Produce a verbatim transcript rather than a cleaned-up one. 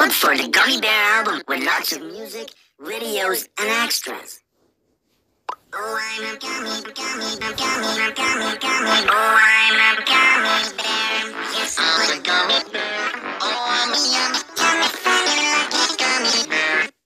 Look for the Gummy Bear album with lots of music, videos, and extras. Oh, I'm a gummy, gummy, gummy, gummy, gummy, gummy. Oh,